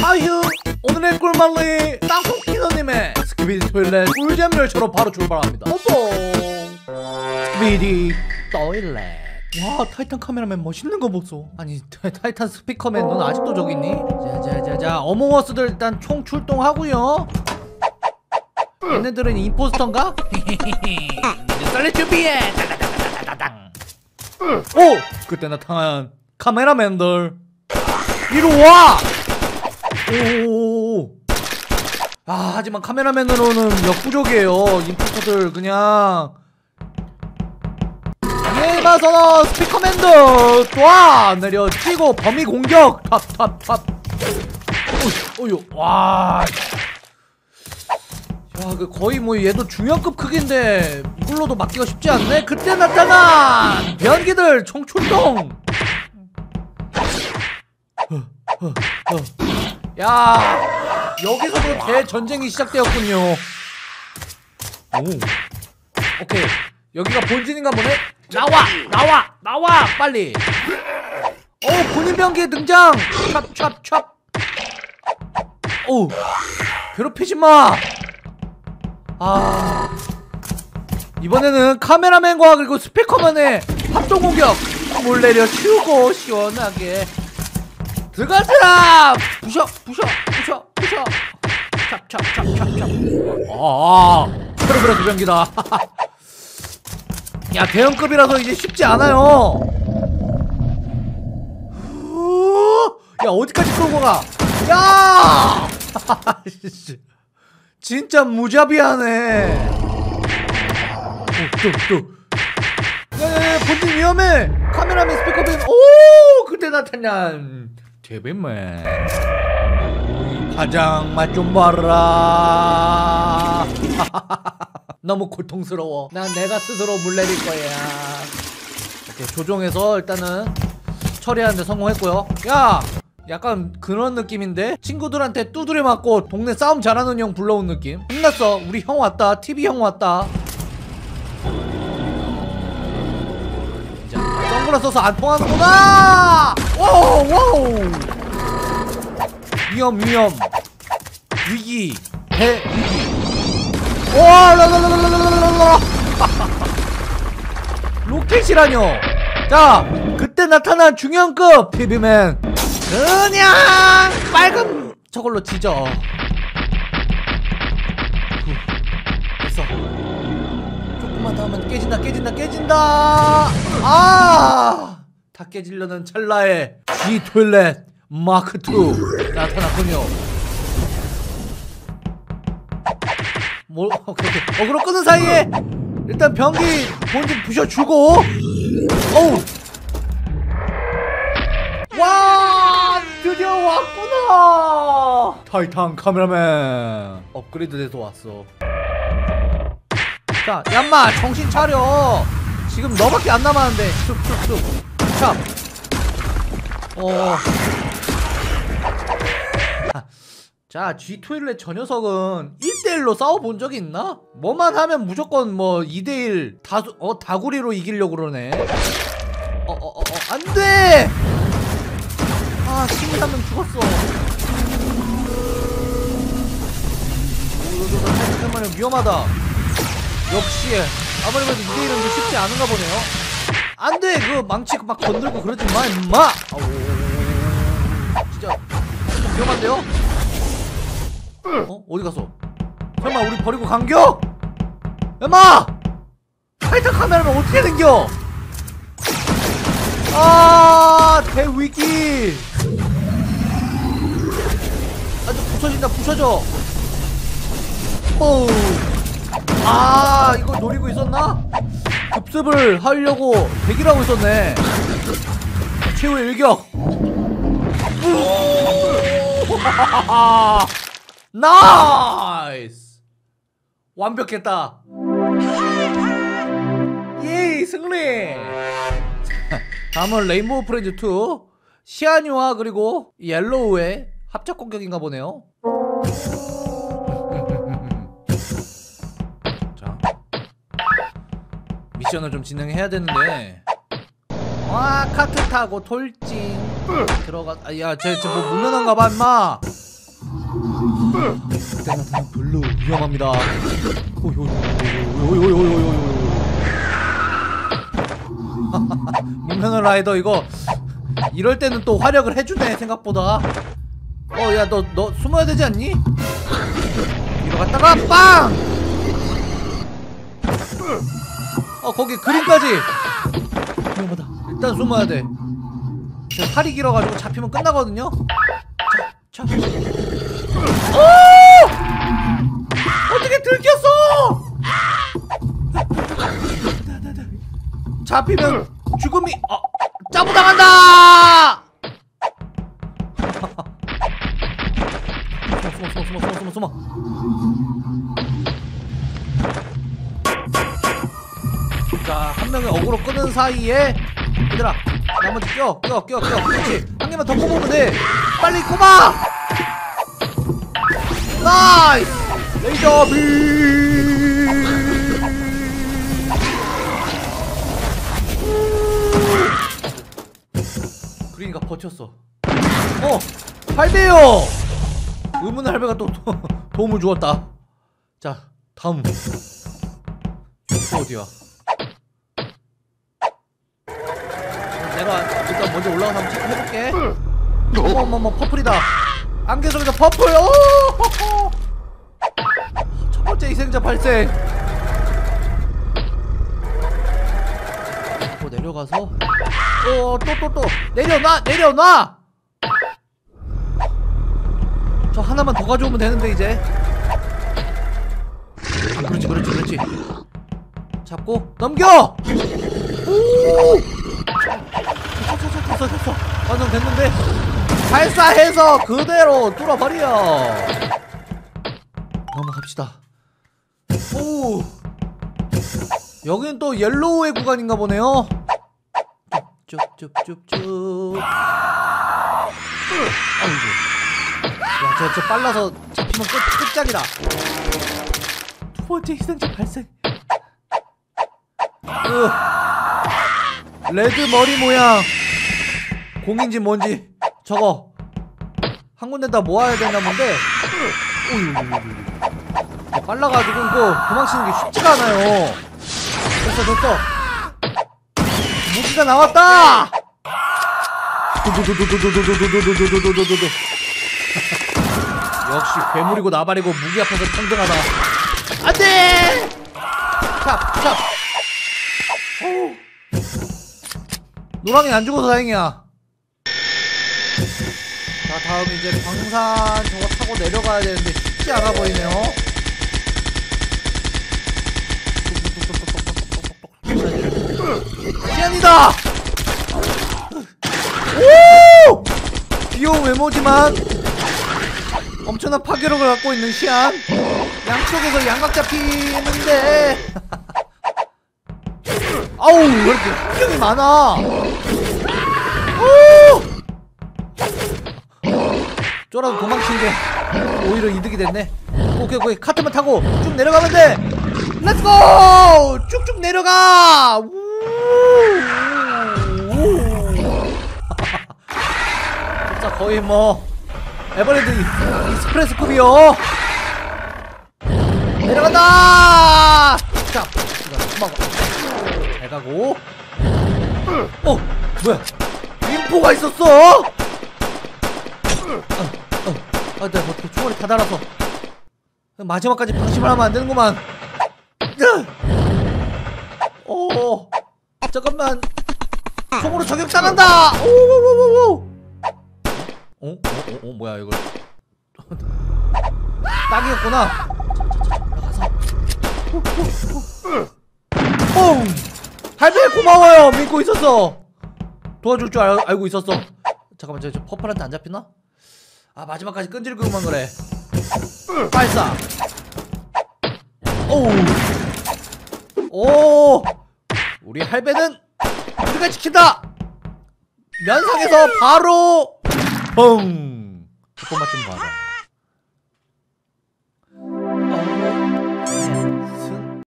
아휴, 오늘의 꿀말리 땅콩키더님의 스키비디 토일렛 꿀잼 열차로 바로 출발합니다. 어뽕 스키비디 토일렛. 와, 타이탄 카메라맨 멋있는 거 보소. 아니, 타이탄 스피커맨 넌 아직도 저기 있니? 자, 어몽어스들 일단 총 출동하고요. 얘네들은 임포스터인가? 이제 썰릴 준비해. 오! 그때 나타난 카메라맨들 이리 와! 오. 아, 하지만 카메라맨으로는 역부족이에요. 임포스터들 그냥 이에 맞서서 스피커맨들 또 내려치고 범위 공격 탑. 어휴, 와. 야, 그 거의 뭐 얘도 중형급 크기인데 이걸로도 막기가 쉽지 않네. 그때 나타난 변기들 총출동. 야, 여기서도 대전쟁이 시작되었군요. 오, 오케이, 여기가 본진인가 보네. 나와 빨리. 군인 변기 등장. 찹. 오, 괴롭히지마. 아, 이번에는 카메라맨과 그리고 스피커맨의 합동공격 물 내려 치우고 시원하게 들어가자. 부셔. 찹. 그래 두병기다. 야, 대형급이라서 이제 쉽지 않아요. 야, 어디까지 끌고 가? 야! 진짜 무자비하네. 야, 본진 위험해. 카메라맨 스피커맨. 오, 그때 나타난 데뷔맨. 화장 맛 좀 봐라. 너무 고통스러워. 난 내가 스스로 물 내릴 거야. 이렇게 조종해서 일단은 처리하는데 성공했고요. 야, 약간 그런 느낌인데? 친구들한테 두드려 맞고 동네 싸움 잘하는 형 불러온 느낌. 끝났어. 우리 형 왔다. TV 형 왔다. 자, 선글라스 써서 안 통하는구나. 와우. 위험. 위기. 대위기. 와, 라라라라라라라. 로켓이라뇨. 자, 그때 나타난 중형급 TV맨 그냥 빨간 저걸로 지져. 됐어. 조금만 더 하면 깨진다. 아, 다 깨지려는 찰나에 G 토일렛 마크 2 나타났군요. 오케이. 어그로 끄는 사이에 일단 변기 본진 부셔주고. 어우, 와, 드디어 왔구나. 타이탄 카메라맨 업그레이드 돼서 왔어. 자, 얌마 정신 차려. 지금 너밖에 안 남았는데. 쑥 참. 자, G 토일렛 저 녀석은 1대1로 싸워본 적이 있나? 뭐만 하면 무조건 뭐 2대1 다구리로 이기려고 그러네. 안돼! 아, 친구 한 명 죽었어. 잠깐만요, 위험하다. 역시 아무리 봐도 2대1은 쉽지 않은가 보네요. 안돼! 그 망치 막 건들고 그러지 마, 임마! 진짜 위험한데요? 어디 갔어? 설마 우리 버리고 간겨? 엠마! 타이탄 카메라면 어떻게 된겨? 아, 대위기. 아주 부서져. 어우. 아, 이거 노리고 있었나? 급습을 하려고 대기를 하고 있었네. 최후의 일격. 나이스! 완벽했다. 예이, 승리! 다음은 레인보우 프렌즈 2 시아뉴와 그리고 옐로우의 합작 공격인가 보네요. 자, 미션을 좀 진행해야 되는데. 와, 카트 타고 돌진 들어가. 야, 쟤 뭐 물러난가 봐, 임마. 그때 나타난 블루 위험합니다. 문명의 라이더 이거 이럴 때는 또 화력을 해주네 생각보다. 야 너 숨어야 되지 않니? 뒤로 갔다가 빵! 거기 그림까지! 위험하다. 일단 숨어야 돼. 제가 팔이 길어가지고 잡히면 끝나거든요? 자. 어떻게 들켰어! 잡히면 죽음이 짜부당한다! 숨어. 자, 한 명이 어그로 끄는 사이에 얘들아 나머지 껴 그렇지. 한 개만 더 꼽으면 돼. 빨리 꼽아. 나이스 레이저 빔. 그린이가 버텼어. 8배요. 의문의 할배가 또 도움을 주었다. 자 다음 어디야? 내가 일단 먼저 올라가서 한번 체크해볼게. 어머 퍼플이다. 안개 속에서 퍼플. 첫 번째 희생자 발생. 내려가서 또 내려놔. 저 하나만 더 가져오면 되는데 이제. 그렇지. 잡고 넘겨. 오! 됐어. 완성됐는데 발사해서 그대로 뚫어버려. 넘어갑시다. 오, 여긴 또 옐로우의 구간인가 보네요. 쭉쭉쭉쭉. 아이고. 야, 저 빨라서 잡히면 끝장이다. 두 번째 희생자 발생. 레드 머리 모양 공인지 뭔지 저거 한 군데다 모아야 되나 본데. 빨라가지고 이거 도망치는 게 쉽지가 않아요. 됐어. 무기가 나왔다. 역시 괴물이고 나발이고 무기 앞에서 평등하다. 안돼. 찹. 노랑이 안 죽어서 다행이야. 자 다음 이제 광산 저거 타고 내려가야 되는데 쉽지 않아 보이네요. 시안이다. 오! 귀여운 외모지만 엄청난 파괴력을 갖고 있는 시안. 양쪽에서 양각 잡히는데 아우 왜 이렇게 환경이 많아. 오! 쫄아서 도망친 게 오히려 이득이 됐네. 오케이 카트만 타고 쭉 내려가면 돼. 렛츠고! 쭉쭉 내려가. 진짜 거의 뭐 에버랜드 익스프레스급이요. 내려간다. 자 잘 가고. 뭐야 인포가 있었어. 내가 어떻게 총알이 다 달아서 마지막까지 방심을 하면 안 되는구만. 잠깐만 총으로 저격당한다. 오오오오오. 뭐야 이걸. 딱이었구나. 뽕! 할배 고마워요. 믿고 있었어. 도와줄 줄 알고 있었어. 잠깐만 저 퍼플한테 안 잡히나? 마지막까지 끈질기고만 그래. 발사. 오 우리 할배는 우리가 지킨다. 면상에서 바로 뻥. 조금만 좀 봐라.